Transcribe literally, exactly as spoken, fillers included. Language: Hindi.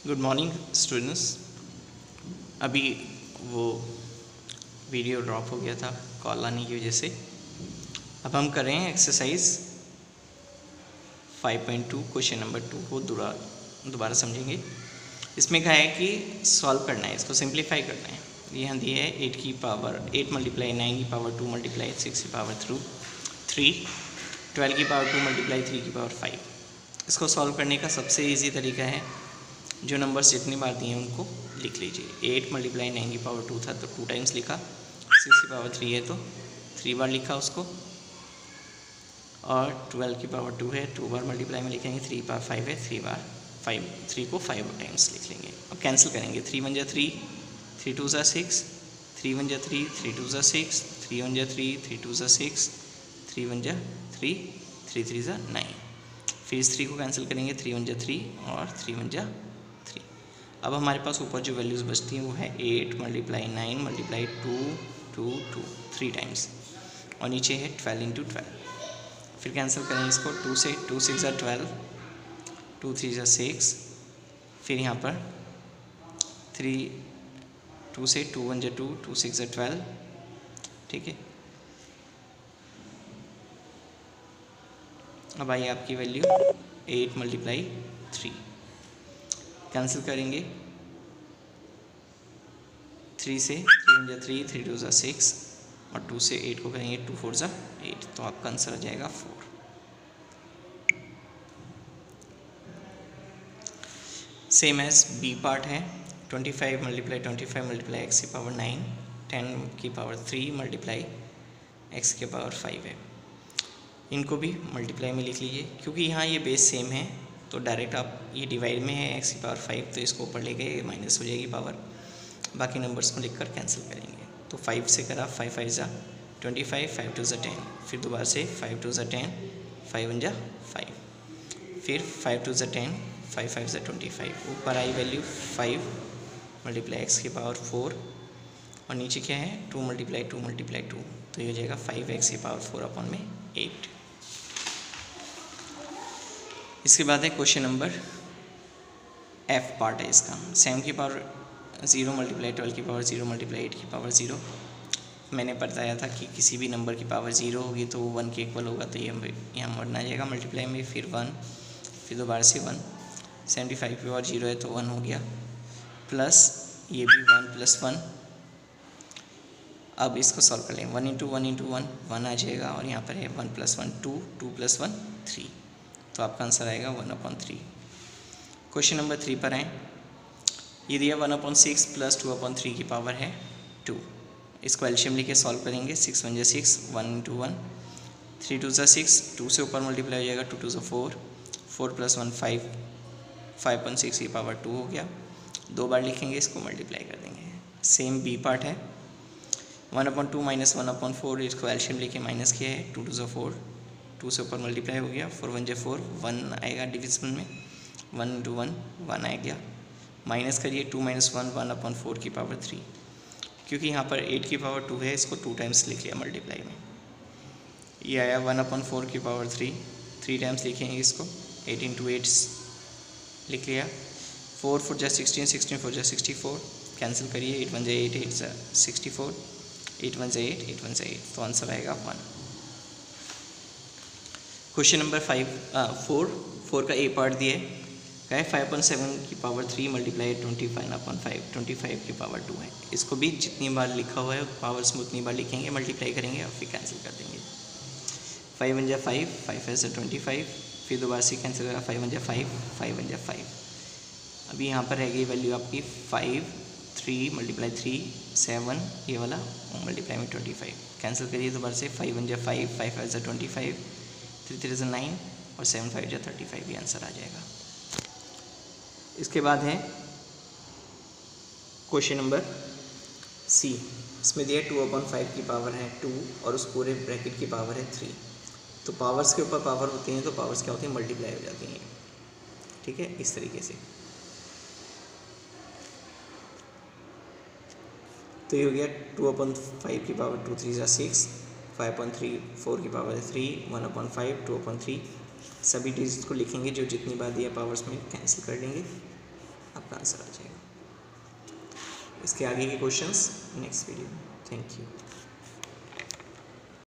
Good morning students. अभी वो वीडियो ड्रॉप हो गया था कॉल आने की वजह से। अब हम कर रहे हैं exercise five point two question number two को दोबारा दोबारा समझेंगे। इसमें कहा है कि सॉल्व करना है, इसको सिंप्लीफाई करना है। यहाँ दिए है एट की पावर एट मल्टीप्लाई नाइन की पावर टू मल्टीप्लाई सिक्स की पावर थ्रू थ्री ट्वेल्व की पावर टू मल्टीप्लाई थ्री की पावर फाइव। इसको सॉल्व करने का सबसे ईजी तरीका है, जो नंबर्स जितनी बार दिए हैं उनको लिख लीजिए। एट मल्टीप्लाई नाइन की पावर टू था तो टू टाइम्स लिखा, सिक्स की पावर थ्री है तो थ्री बार लिखा उसको, और ट्वेल्व की पावर टू है टू बार मल्टीप्लाई में लिखेंगे, थ्री बार फाइव है थ्री बार फाइव थ्री को फाइव टाइम्स लिख लेंगे। अब कैंसिल करेंगे, थ्री वन जा थ्री, थ्री टू ज़ा सिक्स, थ्री वन जा थ्री, थ्री टू ज़ा सिक्स, थ्री वन जा थ्री, थ्री टू ज़ा सिक्स, थ्री वन जा थ्री, थ्री थ्री ज़ा नाइन। फिर इस थ्री को कैंसिल करेंगे, थ्री वन जा थ्री और थ्री वन जा थ्री। अब हमारे पास ऊपर जो वैल्यूज़ बचती हैं वो है eight multiply nine multiply two two two three times, और नीचे है ट्वेल्व इंटू ट्वेल्व। फिर कैंसिल करेंगे इसको, टू से टू सिक्स ज़ा ट्वेल्व, टू थ्री ज़ा सिक्स, फिर यहाँ पर थ्री टू से टू वन ज़ा टू, टू सिक्स ज़ा ट्वेल्व, ठीक है। अब आइए आपकी value eight multiply three, cancel करेंगे, थ्री से थ्री वन ज़ा थ्री, थ्री टू ज़ा सिक्स, और टू से एट को करेंगे टू फोर ज़ा एट, तो आपका आंसर आ जाएगा four. Same as B part है, twenty five multiply twenty five multiply X की पावर नाइन, टेन की पावर थ्री मल्टीप्लाई एक्स की पावर फाइव है। इनको भी मल्टीप्लाई में लिख लीजिए, क्योंकि यहाँ ये बेस सेम है तो डायरेक्ट आप ये डिवाइड में है एक्स की पावर फाइव, तो इसको ऊपर ले गए माइनस हो जाएगी पावर, बाकी नंबर्स को लिखकर कैंसिल करेंगे। तो फाइव से करा, फाइव फाइव ज़ा ट्वेंटी फाइव, फाइव टू ज़ा टेन, फिर दोबारा से फाइव टू ज़ा टेन, फाइव वन ज़ा फाइव, फिर फाइव टू ज़ा टेन, फाइव फाइव ज़ा ट्वेंटी फाइव। ऊपर आई वैल्यू फाइव मल्टीप्लाई एक्स की पावर फोर, और नीचे क्या है two multiply two multiply two, तो ये हो जाएगा फाइव एक्स की पावर फोर अपॉन में एट। इसके बाद है क्वेश्चन नंबर एफ पार्ट है इसका, सेवन की पावर ज़ीरो मल्टीप्लाई ट्वेल्व की पावर ज़ीरो मल्टीप्लाई एट की पावर ज़ीरो। मैंने बताया था कि किसी भी नंबर की पावर ज़ीरो होगी तो वो वन के इक्वल होगा, तो ये यहाँ बढ़ना जाएगा मल्टीप्लाई में, फिर वन, फिर दोबारा से वन। सेवेंटी फाइव की पावर ज़ीरो है तो वन हो गया, प्लस ये भी वन प्लस वन। अब इसको सॉल्व कर लें, one into one into one one आ जाएगा, और यहाँ पर है one plus one two, two plus one three, तो आपका आंसर आएगा one upon three. Question number three पर आएँ, ये दिया one upon six plus two upon three की पावर है टू। इसको एल्शियम लेके सॉल्व करेंगे, सिक्स वन जा six, one into one, three two ज़ा सिक्स, टू से ऊपर मल्टीप्लाई हो जाएगा, टू टू ज़ा four, four plus one five, five point six की पावर टू हो गया। दो बार लिखेंगे, इसको मल्टीप्लाई कर देंगे। सेम बी पार्ट है, one upon two minus one upon four, इसको एल्शियम लेके माइनस किया है, टू टू ज़ा फोर, टू से ऊपर मल्टीप्लाई हो गया, फोर वन जा फोर, वन आएगा डिविजन में, वन इंटू वन वन आ गया, माइनस करिए, two minus one one upon four की पावर थ्री, क्योंकि यहाँ पर एट की पावर टू है इसको टू टाइम्स लिख लिया मल्टीप्लाई में। ये आया वन अपॉन फोर की पावर थ्री, थ्री टाइम्स लिखेंगे इसको, एट इंटू एट लिख लिया, फोर फोर जा सिक्सटीन, सिक्सटीन फोर जा सिक्सटी फोर, कैंसिल करिए, एट वन जा एट, एट जा सिक्सटी फोर, एट वन जा एट, एट वन जा एट, तो आंसर आएगा one. Question number five four four का ए पार्ट दिया है, क्या है फाइव पॉइंट सेवन की power three multiply twenty five upon five, twenty five की पावर टू है। इसको भी जितनी बार लिखा हुआ है पावर्स में उतनी बार लिखेंगे, मल्टीप्लाई करेंगे और फिर कैंसिल कर देंगे। फाइव वन जा फाइव, फाइव फाइव जा ट्वेंटी फाइव, फिर दोबारा से कैंसिल करा, फाइव वन जा फाइव, फाइव वन जा फाइव। अभी यहाँ पर रहेगी वैल्यू आपकी five, three multiply three seven, ये वाला मल्टीप्लाई में ट्वेंटी फाइव, कैंसिल करिए दोबारा से, फाइव वन जा फाइव, फाइव फाइव जा ट्वेंटी फाइव, थ्री थ्री जा नाइन, और सेवन फाइव जा थर्टी फाइव, ये आंसर आ जाएगा। इसके बाद है क्वेश्चन नंबर सी, इसमें दिया टू अपॉन फाइव की पावर है टू, और उस पूरे ब्रैकेट की पावर है थ्री। तो पावर्स के ऊपर पावर होती हैं तो पावर्स क्या होती हैं, मल्टीप्लाई हो जाती हैं, ठीक है, इस तरीके से। तो ये हो गया टू अपॉन फाइव की पावर टू, थ्री ज़ा six, five upon three, four की power three, one upon five, two upon three. सभी डिजिट को लिखेंगे, जो जितनी बार दिया पावर्स में कैंसिल कर लेंगे। आपका आंसर आ जाएगा। इसके आगे के क्वेश्चंस नेक्स्ट वीडियो में। Thank you.